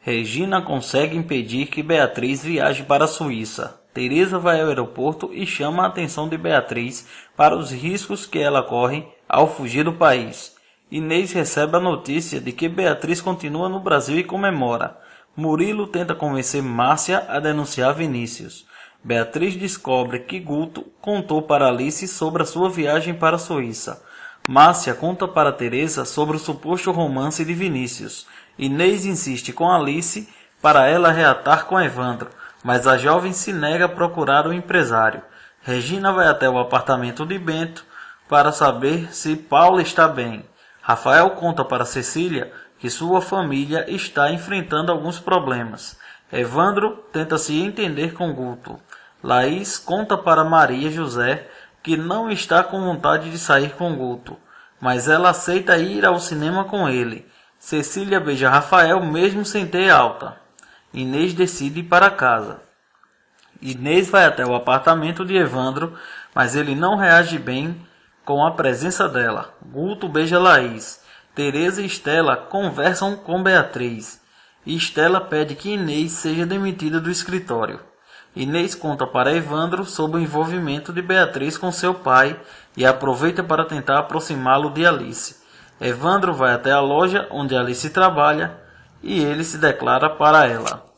Regina consegue impedir que Beatriz viaje para a Suíça. Teresa vai ao aeroporto e chama a atenção de Beatriz para os riscos que ela corre ao fugir do país. Inês recebe a notícia de que Beatriz continua no Brasil e comemora. Murilo tenta convencer Márcia a denunciar Vinícius. Beatriz descobre que Guto contou para Alice sobre a sua viagem para a Suíça. Márcia conta para Teresa sobre o suposto romance de Vinícius. Inês insiste com Alice para ela reatar com Evandro, mas a jovem se nega a procurar o empresário. Regina vai até o apartamento de Bento para saber se Paula está bem. Rafael conta para Cecília que sua família está enfrentando alguns problemas. Evandro tenta se entender com Guto. Laís conta para Maria José que não está com vontade de sair com Guto, mas ela aceita ir ao cinema com ele. Cecília beija Rafael mesmo sem ter alta. Inês decide ir para casa. Inês vai até o apartamento de Evandro, mas ele não reage bem com a presença dela. Guto beija Laís. Teresa e Estela conversam com Beatriz. E Estela pede que Inês seja demitida do escritório. Inês conta para Evandro sobre o envolvimento de Beatriz com seu pai e aproveita para tentar aproximá-lo de Alice. Evandro vai até a loja onde Alice trabalha e ele se declara para ela.